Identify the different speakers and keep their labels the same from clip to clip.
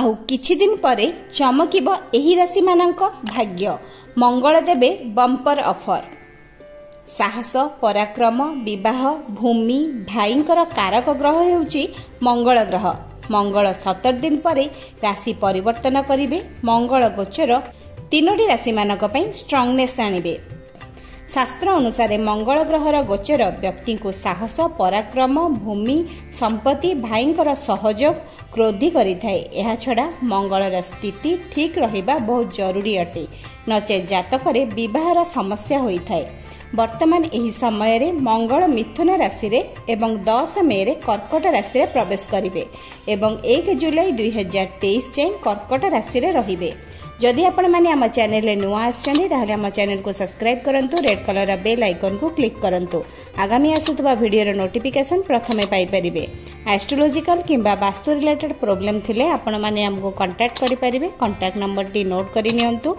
Speaker 1: आउ किछि दिन परे चमकिब एही राशि मानक भाग्य। मंगल देबे बंपर ऑफर। साहस, पराक्रम, विवाह, भूमि, भाईंकर कारक ग्रह हेउची मंगल ग्रह। मंगल 17 दिन परे राशि परिवर्तन करिवे। मंगल गोचर 3टी राशि मानक पई स्ट्रांगनेस आनिबे। शास्त्र अनुसार मंगल ग्रहर गोचर व्यक्ति को साहस, पराक्रम, भूमि, संपत्ति, भाईंकर सहयोग, क्रोधी करिथाए। एहा छडा मंगलर स्थिति ठीक रहिबा बहुत जरूरी अटे, नचे जातकरे विवाहर समस्या होइथाए। वर्तमान एही समय रे मंगल मिथुन राशि रे एवं 10 मे रे कर्कट राशि रे प्रवेश करिवे एवं 1 जुलाई 2023 जाए कर्कट राशि रे रहिबे। जदि आपण माने आम चैनल रे नुआ आछन ताहले आम चैनल को सब्सक्राइब करंतु, रेड कलर बेल आइकन को क्लिक करंतु। आगामी आसुतबा वीडियो रो नोटिफिकेशन प्रथमे पाई परिबे। एस्ट्रोलॉजिकल किंबा वास्तु रिलेटेड प्रॉब्लम थिले आपण माने हमको कांटेक्ट करि परिबे। कांटेक्ट नंबर टी नोट करि नियंतु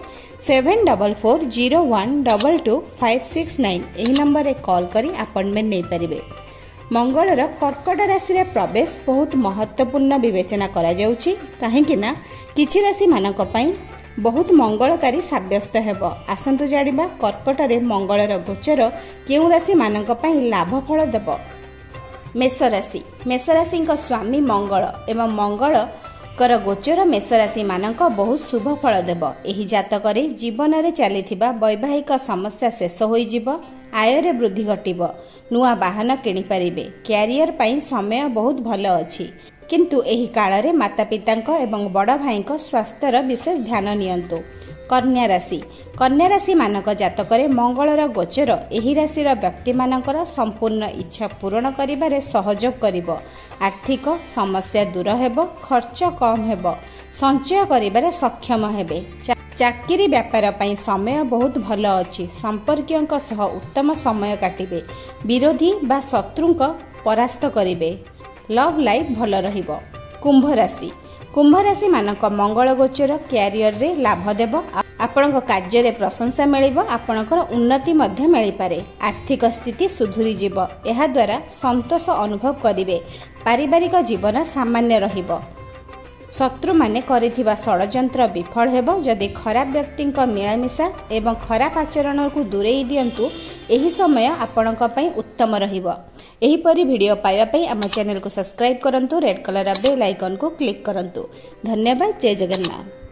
Speaker 1: 7440122569। एही नंबर रे कॉल करी अपॉइंटमेंट नै परिबे। मंगलर कर्कट राशि रे प्रवेश बहुत महत्वपूर्ण विवेचना करा जाउची, काहे कि ना किछि राशि मानक पई बहुत मंगलकारी साब्यस्त हेब। आसंतु जानिबा कर्कट रे मंगलर गोचर केउ राशि मानक पई लाभ फल देब। मेष राशि। मेष राशि स्वामी मंगल एवं मंगल कर गोचर मेष राशि मानक बहुत शुभ फल देब। एही जातक रे जीवन रे चलीथिबा वैवाहिक समस्या शेष होई जिवो। आय रे वृद्धि घटिबो। नुआ वाहन किनि परिबे। कैरियर पई समय बहुत भलो अछि, किंतु एही काल रे माता पितांको एवं बड़ भाईंको स्वास्थ्यर विशेष ध्यान नियंतु। कन्या राशि। कन्या राशि मानक जातक रे मंगलर गोचर एही राशिर व्यक्ति मानकर संपूर्ण इच्छा पूर्ण करिबारे सहयोग करिवो। आर्थिक समस्या दूर हेबो, खर्च कम हेबो, संचय करिबारे सक्षम हेबे। चाकरी व्यापार पई समय बहुत भलो अछि। संपर्कियों सह उत्तम समय काटिबे। विरोधी बा शत्रुंको परास्त करिबे। लव लाइफ भल रहिबो। कुंभ राशि। कुंभ राशि मानक मंगल गोचर कैरियर रे लाभ देब। आपणक कार्य रे प्रशंसा मिलिबो। आपणकर उन्नति मध्य मिलि पारे। आर्थिक स्थिति सुधुरी जिवो। एहा द्वारा संतोष अनुभव करिवे। पारिवारिक जीवन सामान्य रहिबो। शत्रु माने करिथिबा षडयंत्र विफल हेबो। जदि खराब व्यक्तिंक मिलामिशा एवं खराब आचरण को दूरेई दियंतु, एही समय आपणक पई उत्तम रहिबो। एही परी वीडियो पाइबा पई आम चैनल को सब्सक्राइब करंतु, रेड कलर बेल आइकन को क्लिक करंतु। धन्यवाद। जय जगन्नाथ।